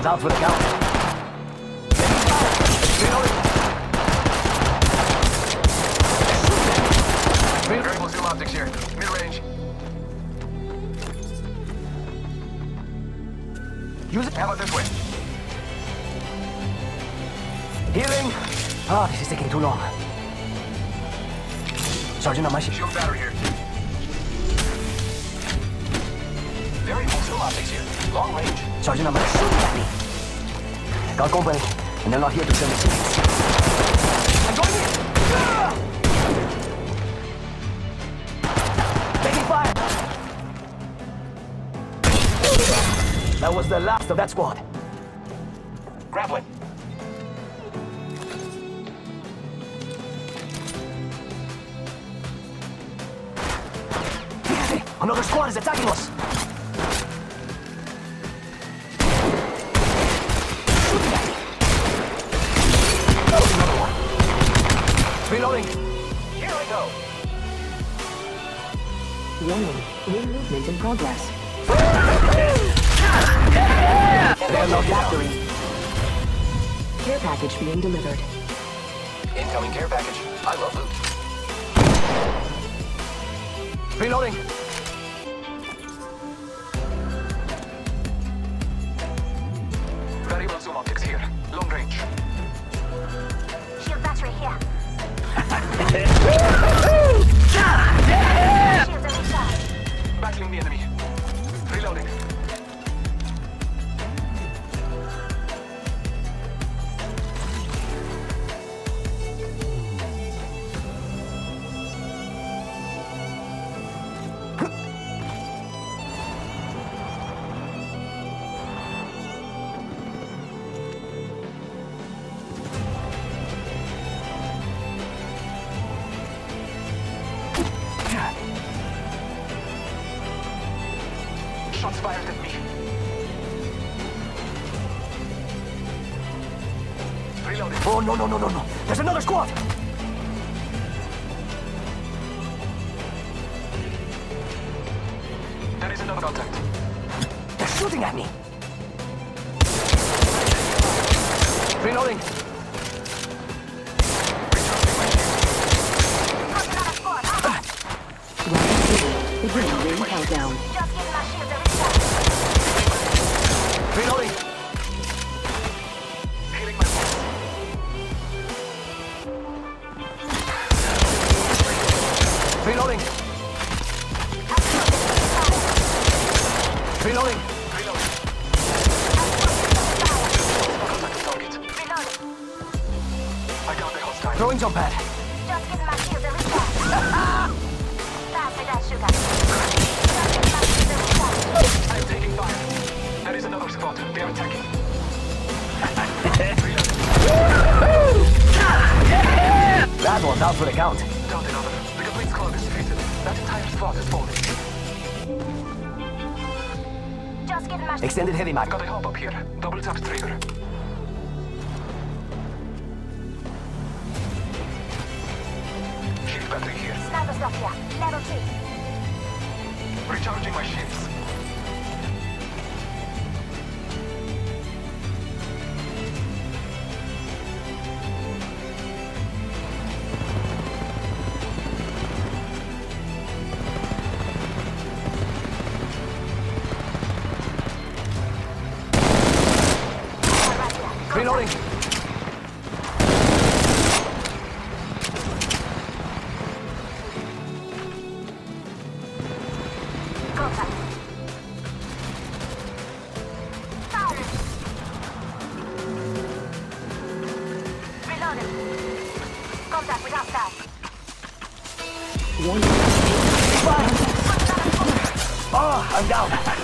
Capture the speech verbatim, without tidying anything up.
out for the count. Variable zoom optics here. Mid-range. Use it. How about this way? Healing. Ah, this is taking too long. Sergeant on my ship. Shield battery here. Variable zoom optics here. Long range. Sergeant on my ship. Shooting at me. Got company, and they're not here to send me tickets. I'm going in. Ah! Taking fire. That was the last of that squad. Grappling. Another squad is attacking us. Shooting at me. That was another one. Reloading. Here we go. Warning, ring movement in progress. They're not factory. Care package being delivered. Incoming care package. I love loot. Reloading. Variable zoom optics here. Long range. Shield battery here. Shields are recharged. Battling the enemy. Reloading. Shots fired at me. Reloading. Oh, no, no, no, no, no. There's another squad. There is another contact. They're shooting at me. Reloading. Another squad. Round two, beginning ring countdown. Just getting my shields are recharged. Reloading. Healing my pulse. Reloading. Reloading. Reloading. Contact the target. Reloading. I got the hostile. Throwing jump pad. Just getting my shields are recharged. Faster than sugar. Just getting my shields are recharged. I am taking fire. There is another squad. They are attacking. That one's out for the count. Down another. The complete squad is defeated. That entire squad is falling. Just getting my shields. Extended heavy mag. Got a hop up here. Double tap trigger. Shield battery here. Sniper stuff here. Level three. Recharging my shields. Reloading. Contact. Fire. Reloading. Contact with hostile. Warning. Oh, I'm down.